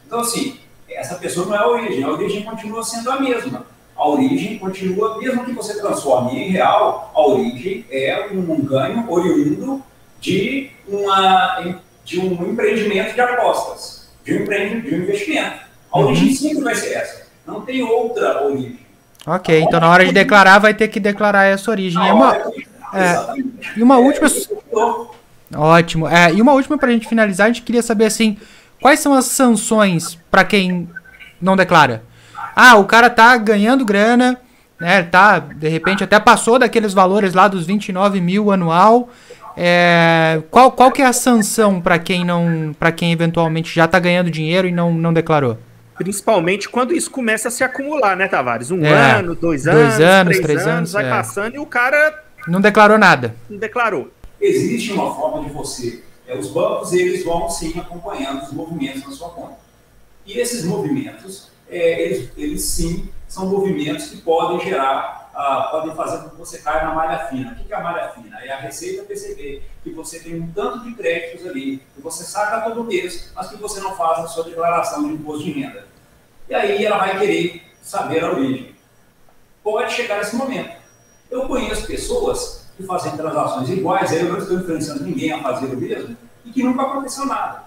Então, assim, essa pessoa não é a origem, a origem continua sendo a mesma. A origem continua, mesmo que você transforme em real, a origem é um ganho oriundo de, uma, de um empreendimento de apostas, de um, empreendimento, de um investimento. A origem sempre vai ser essa, não tem outra origem. Ok, então na hora de declarar vai ter que declarar essa origem. E uma, é, e uma última... Ótimo. É, e uma última pra gente finalizar, a gente queria saber assim, quais são as sanções para quem não declara? Ah, o cara tá ganhando grana, né? Tá, de repente até passou daqueles valores lá dos vinte e nove mil anual. É, qual, qual que é a sanção para quem não, para quem eventualmente já tá ganhando dinheiro e não, não declarou? Principalmente quando isso começa a se acumular, né, Tavares? Um é, ano, dois anos, dois anos três, três anos, anos, vai é. passando e o cara não declarou nada. Não declarou. Existe uma forma de você... É, os bancos, eles vão sim acompanhando os movimentos na sua conta. E esses movimentos, é, eles, eles sim são movimentos que podem gerar, ah, podem fazer com que você caia na malha fina. O que é a malha fina? É a Receita perceber que você tem um tanto de créditos ali, que você saca todo mês, mas que você não faz a sua declaração de imposto de renda. E aí ela vai querer saber a origem. Pode chegar esse momento. Eu conheço pessoas que fazem transações iguais, aí eu não estou influenciando ninguém a fazer o mesmo, e que nunca aconteceu nada.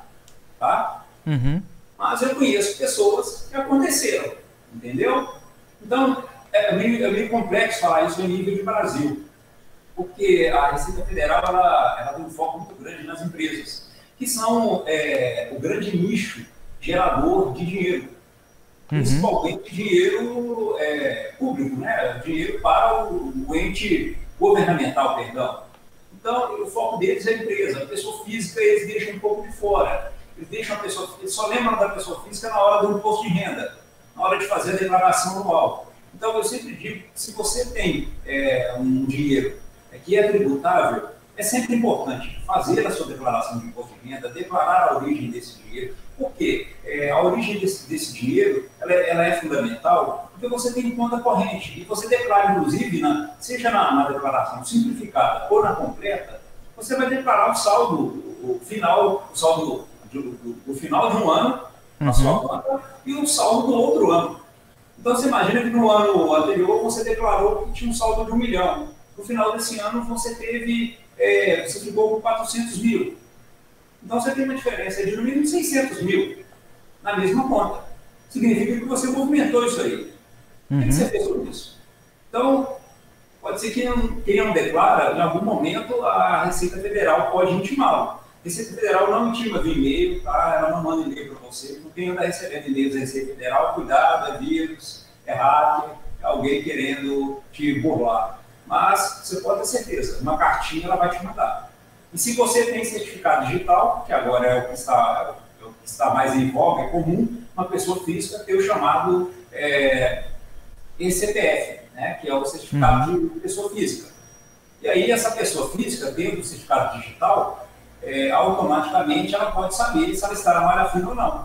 Tá? Uhum. Mas eu conheço pessoas que aconteceram, entendeu? Então, é meio, é meio complexo falar isso em nível de Brasil, porque a Receita Federal ela, ela tem um foco muito grande nas empresas, que são é, o grande nicho gerador de dinheiro, uhum. principalmente dinheiro é, público, né? Dinheiro para o, o ente governamental, perdão. Então, o foco deles é a empresa. A pessoa física eles deixam um pouco de fora. Eles deixam a pessoa, eles só lembram da pessoa física na hora do imposto de renda, na hora de fazer a declaração anual. Então, eu sempre digo que se você tem é, um dinheiro que é tributável, é sempre importante fazer a sua declaração de imposto de renda, declarar a origem desse dinheiro. Por quê? É, a origem desse, desse dinheiro ela é, ela é fundamental porque você tem conta corrente. E você declara, inclusive, na, seja na, na declaração simplificada ou na completa, você vai declarar o saldo, o, o final, o saldo do, do, do final de um ano, na uhum. sua conta, e o saldo do outro ano. Então, você imagina que no ano anterior você declarou que tinha um saldo de um milhão. No final desse ano você teve, é, você ficou com quatrocentos mil. Então você tem uma diferença de no mínimo seiscentos mil na mesma conta. Significa que você movimentou isso aí. Uhum. O que você fez sobre isso? Então, pode ser que quem não declara, em algum momento a Receita Federal pode intimá-lo. A Receita Federal não intima via e-mail, tá? Ela não manda e-mail para você. Não quem anda recebendo e-mails da Receita Federal, cuidado, é vírus, é hacker, é alguém querendo te burlar. Mas você pode ter certeza, uma cartinha ela vai te mandar. E se você tem certificado digital, que agora é o que está, é o que está mais em voga, é comum uma pessoa física ter o chamado é, E C P F, né, que é o certificado uhum. de pessoa física. E aí essa pessoa física, tendo o certificado digital, é, automaticamente ela pode saber se ela está na malha fina ou não.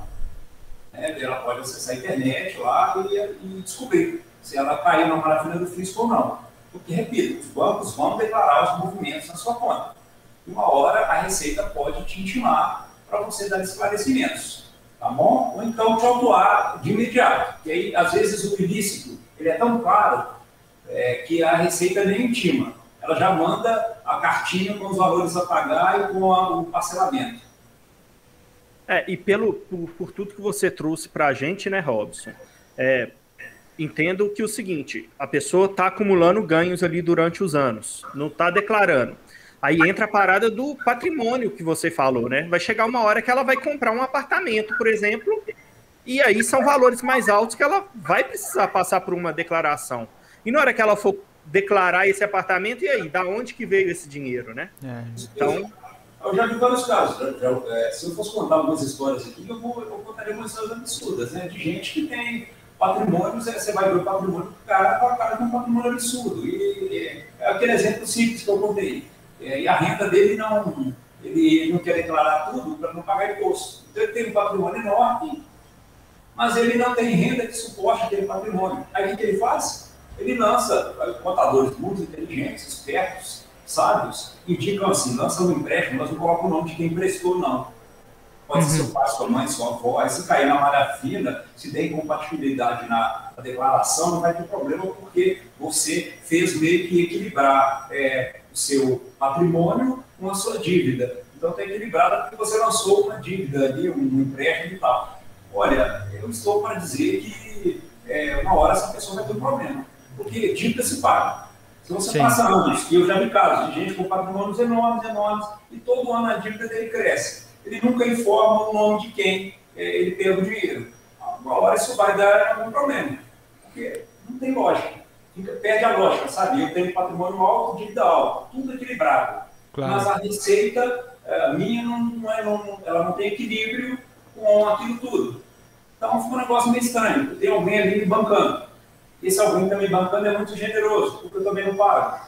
É, ela pode acessar a internet lá e, e descobrir se ela caiu na malha fina do fisco ou não. Porque, repito, os bancos vão declarar os movimentos na sua conta. Uma hora a Receita pode te intimar para você dar esclarecimentos, tá bom? Ou então te autuar de imediato, que aí, às vezes, o ilícito ele é tão claro é, que a Receita nem intima. Ela já manda a cartinha com os valores a pagar e com a, o parcelamento. É, e pelo, por, por tudo que você trouxe para a gente, né, Robson, é, entendo que o seguinte, a pessoa está acumulando ganhos ali durante os anos, não está declarando. Aí entra a parada do patrimônio que você falou, né? Vai chegar uma hora que ela vai comprar um apartamento, por exemplo, e aí são valores mais altos que ela vai precisar passar por uma declaração. E na hora que ela for declarar esse apartamento, e aí? Da onde que veio esse dinheiro, né? É. Então... Eu já vi vários casos. Já, já, se eu fosse contar algumas histórias aqui, eu, vou, eu contaria algumas histórias absurdas, né? De gente que tem patrimônios, você vai ver o patrimônio do cara, o cara tem um patrimônio absurdo. E, e é aquele exemplo simples que eu contei. É, e a renda dele não, ele não quer declarar tudo para não pagar imposto. Então ele tem um patrimônio enorme, mas ele não tem renda que suporte aquele patrimônio. Aí o que ele faz? Ele lança, contadores muito inteligentes, espertos, sábios, indicam assim, lança um empréstimo, mas não coloca o nome de quem emprestou, não. Pode ser seu pai, sua mãe, sua avó. Aí se cair na malha fina, se der incompatibilidade na, na declaração, não vai ter problema, porque você fez meio que equilibrar é, o seu patrimônio com a sua dívida. Então está equilibrada porque você lançou uma dívida ali, um empréstimo e tal. Olha, eu estou para dizer que é, uma hora essa pessoa vai ter um problema, porque dívida se paga. Se você Sim. passa anos, e eu já vi casos de gente com patrimônios enormes, enormes, e todo ano a dívida dele cresce. Ele nunca informa o nome de quem é, ele perdeu o dinheiro. Uma hora isso vai dar algum problema, porque não tem lógica. Fica, perde a lógica, sabe? Eu tenho patrimônio alto, dívida alta, tudo equilibrado. Claro. Mas a receita a minha, não, não é, não, ela não tem equilíbrio com aquilo tudo. Então fica um negócio meio estranho. Tem alguém ali me bancando. Esse alguém que está me bancando é muito generoso, porque eu também não pago.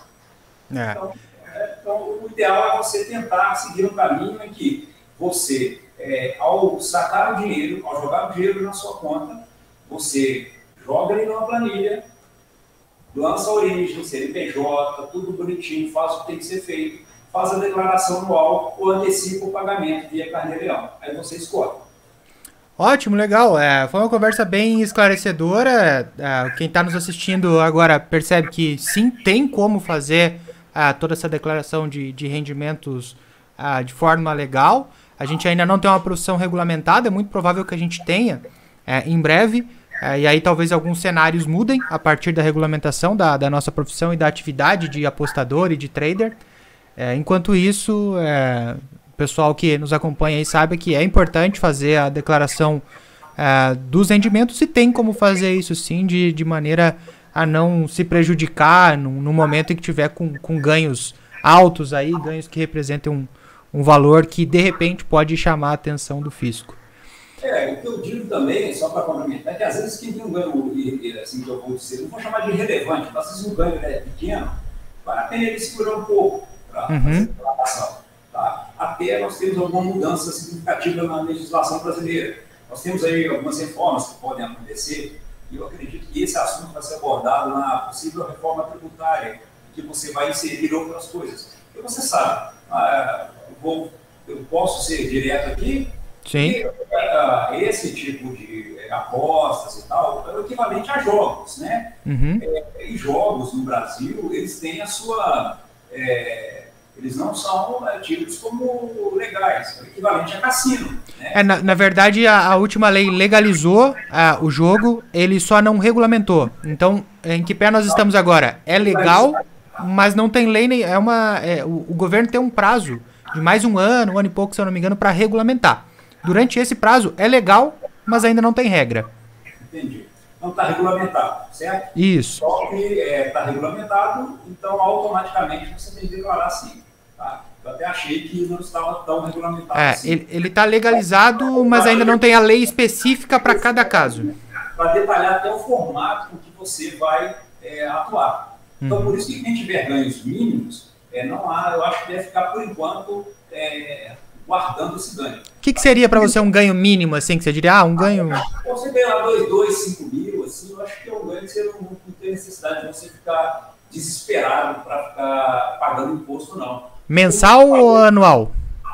É. Então, é, então, o ideal é você tentar seguir um caminho em que você, é, ao sacar o dinheiro, ao jogar o dinheiro na sua conta, você joga ele numa planilha, lança a origem, C N P J, tudo bonitinho, faz o que tem que ser feito, faz a declaração anual ou antecipa o pagamento via Carnê-Leão. Aí você escolhe. Ótimo, legal. É, foi uma conversa bem esclarecedora. É, quem está nos assistindo agora percebe que sim, tem como fazer é, toda essa declaração de, de rendimentos é, de forma legal. A gente ainda não tem uma profissão regulamentada, é muito provável que a gente tenha é, em breve. É, e aí talvez alguns cenários mudem a partir da regulamentação da, da nossa profissão e da atividade de apostador e de trader. É, enquanto isso, é, o pessoal que nos acompanha aí sabe que é importante fazer a declaração é, dos rendimentos e tem como fazer isso sim de, de maneira a não se prejudicar no, no momento em que tiver com, com ganhos altos aí, ganhos que representem um, um valor que de repente pode chamar a atenção do fisco. É, o que eu digo também, só para complementar, é que às vezes quem tem um ganho, assim, que eu vou dizer, não vou chamar de relevante, mas às vezes um ganho é pequeno, vale a pena ele segurar um pouco para uhum. fazer a declaração. Tá? Até nós temos alguma mudança significativa na legislação brasileira. Nós temos aí algumas reformas que podem acontecer, e eu acredito que esse assunto vai ser abordado na possível reforma tributária, que você vai inserir outras coisas. Porque você sabe, ah, eu, vou, eu posso ser direto aqui. Sim. E, uh, esse tipo de uh, apostas e tal é o equivalente a jogos, né? Uhum. É, e jogos no Brasil, eles têm a sua... É, eles não são é, tidos como legais, é o equivalente a cassino. Né? É, na, na verdade, a, a última lei legalizou uh, o jogo, ele só não regulamentou. Então, em que pé nós estamos agora? É legal, mas não tem lei, nem, é uma, é, o, o governo tem um prazo de mais um ano, um ano e pouco, se eu não me engano, para regulamentar. Durante esse prazo é legal, mas ainda não tem regra. Entendi. Não está regulamentado, certo? Isso. Só que está é, regulamentado, então automaticamente você tem que declarar sim. Tá? Eu até achei que não estava tão regulamentado é, assim. Ele está legalizado, mas ainda não tem a lei específica para cada caso. Para detalhar até o formato com que você vai é, atuar. Então, hum. por isso que quem tiver ganhos mínimos, é, não há, eu acho que deve ficar, por enquanto, é, guardando esse ganho. O que, que seria para você um ganho mínimo, assim, que você diria, ah, um ganho... Você ganhar dois, dois, cinco mil, assim, eu acho que é um ganho que você não, não tem necessidade de você ficar desesperado para ficar pagando imposto, não. Mensal eu, ou anual?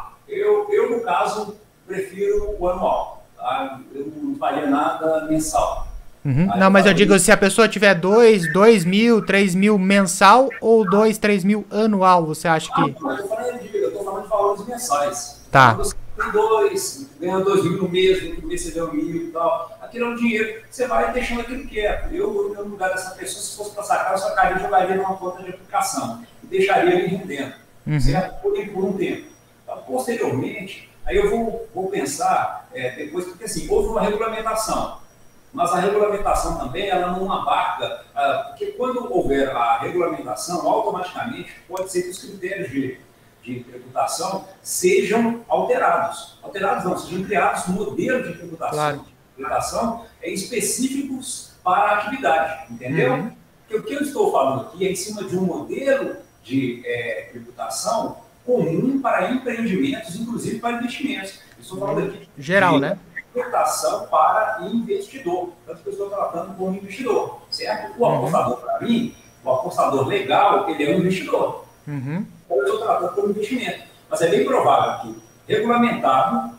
Eu, eu, no caso, prefiro o anual. Tá? Eu não faria nada mensal. Uhum. Não, mas eu digo, se a pessoa tiver dois, dois mil, três mil mensal ou dois, três mil anual, você acha que... Ah, não, eu estou falando, falando de valores mensais. Tá. Quando você tem dois, ganha dois mil no mês, no mês você ganha um mil e tal, aquilo é um dinheiro, você vai deixando aquilo quieto. Eu, no lugar dessa pessoa, se fosse para sacar, eu sacaria e jogaria numa conta de aplicação e deixaria ele rendendo, uhum. certo? Por, por um tempo. Então, posteriormente, aí eu vou, vou pensar, é, depois, porque assim, houve uma regulamentação. Mas a regulamentação também, ela não abarca, uh, porque quando houver a regulamentação, automaticamente pode ser que os critérios de, de tributação sejam alterados. Alterados não, sejam criados modelos de tributação, claro. de tributação é, específicos para a atividade, entendeu? Uhum. Porque o que eu estou falando aqui é em cima de um modelo de é, tributação comum para empreendimentos, inclusive para investimentos. Eu estou falando aqui de, geral, né? Tributação para investidor, tanto que eu estou tratando como investidor, certo? O uhum. apostador, para mim, o apostador legal, ele é um investidor. Uhum. Eu estou tratando como investimento. Mas é bem provável que, regulamentado,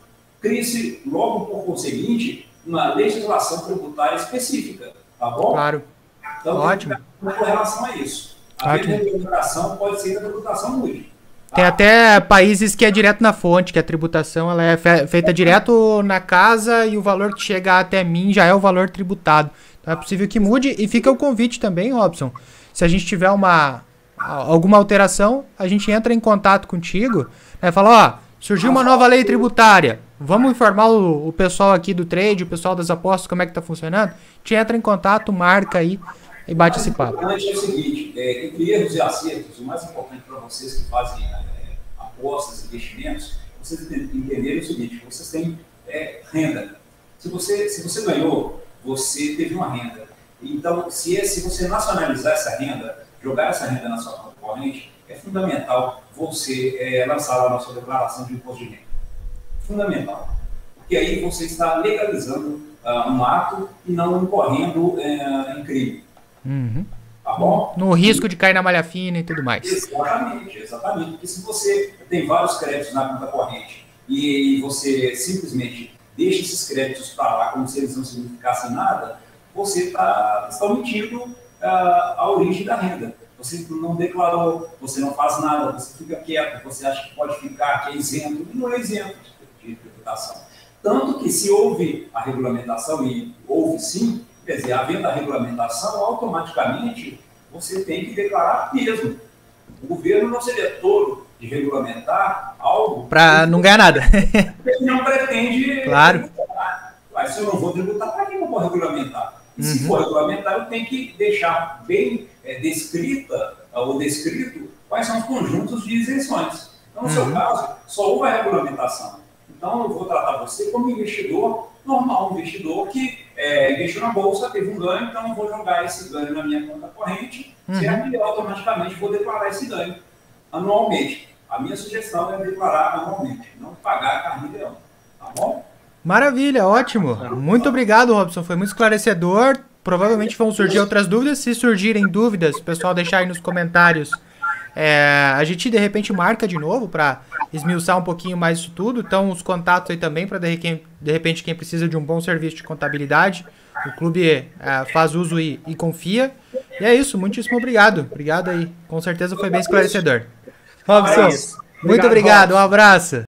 crie-se logo por conseguinte uma legislação tributária específica, tá bom? Claro. Então, Ótimo. com relação a isso. A regulamentação pode ser da tributação MUD. Tem até países que é direto na fonte, que a tributação ela é fe feita direto na casa e o valor que chega até mim já é o valor tributado. Então é possível que mude e fica o convite também, Robson. Se a gente tiver uma, alguma alteração, a gente entra em contato contigo, né, fala, ó, surgiu uma nova lei tributária, vamos informar o, o pessoal aqui do trade, o pessoal das apostas, como é que tá funcionando? A gente entra em contato, marca aí e bate esse papo. O importante é o seguinte, é, entre erros e acertos, o mais importante para vocês que fazem é, apostas, investimentos, vocês entenderem o seguinte, vocês têm é, renda. Se você, se você ganhou, você teve uma renda. Então, se, é, se você nacionalizar essa renda, jogar essa renda na sua conta corrente, é fundamental você é, lançar lá a nossa declaração de imposto de renda. Fundamental. Porque aí você está legalizando uh, um ato e não incorrendo uh, em crime. Uhum. Tá bom? No risco de cair na malha fina e tudo mais. Exatamente, exatamente. Porque se você tem vários créditos na conta corrente e você simplesmente deixa esses créditos para lá como se eles não significassem nada, você tá, está omitindo uh, a origem da renda. Você não declarou, você não faz nada, você fica quieto, você acha que pode ficar, que é isento, e não é isento de tributação. Tanto que se houve a regulamentação, e houve sim, quer dizer, havendo a regulamentação, automaticamente você tem que declarar mesmo. O governo não seria tolo de regulamentar algo... Para não ganhar nada. Ele não pretende claro. tributar. Mas se eu não vou tributar, para que eu vou regulamentar? E uhum. se for regulamentar, eu tenho que deixar bem é, descrita, ou descrito, quais são os conjuntos de isenções. Então, no uhum. seu caso, só houve a regulamentação. Então, eu vou tratar você como investidor normal, um investidor que é, investiu na bolsa, teve um ganho, então eu vou jogar esse ganho na minha conta corrente, uhum. certo? E automaticamente vou declarar esse ganho anualmente. A minha sugestão é declarar anualmente, não pagar a carne leão, tá bom? Maravilha, ótimo. Muito obrigado, Robson, foi muito esclarecedor. Provavelmente vão surgir outras dúvidas. Se surgirem dúvidas, o pessoal deixar aí nos comentários. É, a gente, de repente, marca de novo para esmiuçar um pouquinho mais isso tudo. Então, os contatos aí também para, de, de repente, quem precisa de um bom serviço de contabilidade. O clube é, faz uso e, e confia. E é isso, muitíssimo obrigado. Obrigado aí. Com certeza foi bem esclarecedor. Robson, muito obrigado. Um abraço.